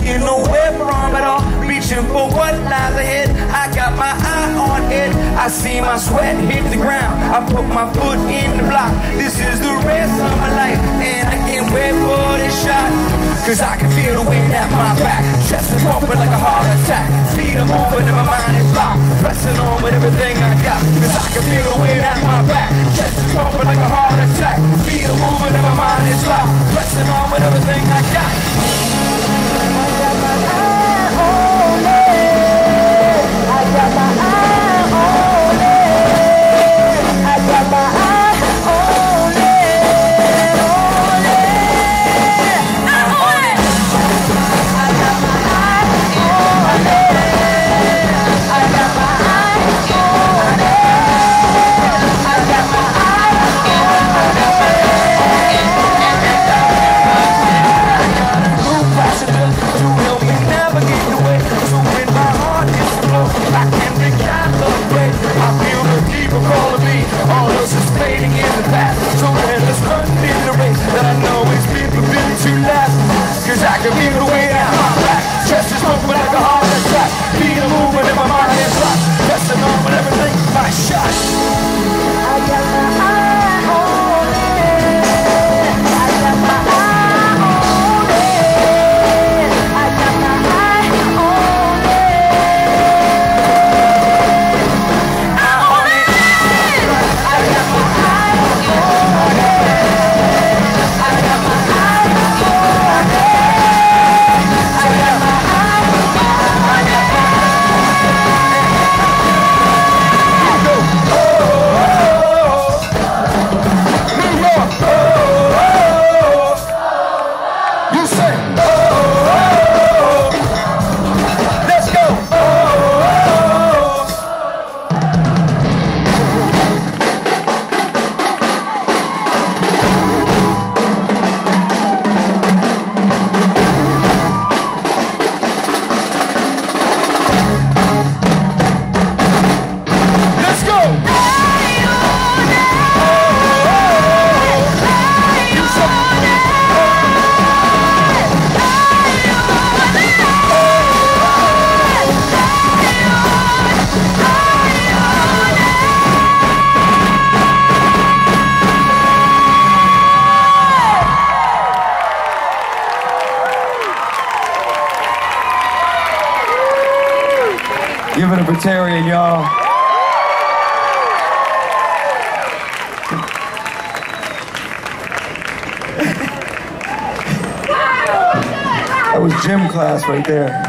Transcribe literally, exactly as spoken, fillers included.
looking nowhere from at all, reaching for what lies ahead. I got my eye on it, I see my sweat hit the ground, I put my foot in the block. This is the rest of my life, and I can't wait for this shot. Cause I can feel the wind at my back, chest is pumping like a heart attack. Feet are moving and my mind is locked, pressing on with everything I got. Cause I can feel the wind at my back, chest is pumping like a heart attack. Feet are moving and my mind is locked, pressing on with everything I got. I got my eye on it, I got my eye on it, I got my eye on it, on it, I want it. I got my eye on it, I got my eye on it, I got my eye on it. Blue passenger to help me navigate the way, so when my heart is slow, I can recalibrate. I feel the people calling me, all else is fading in the past. So then let's run in the race that I know is people been to last. Cause I can feel the weight at my back, chest is open like a heart attack. Feet are moving and my mind is locked, pressing on with everything my shot. I got my eye on it, I got my eye on it, I got my eye on it, I on it, I got my eye on it, I got my eye on it, I got my eye on it. Go. Oh, oh, oh. New York. Oh, oh, oh. You say. Oh, oh, oh. Let's go. Oh, oh, oh. Let's go. Give it up for Terry and y'all. That was gym class right there.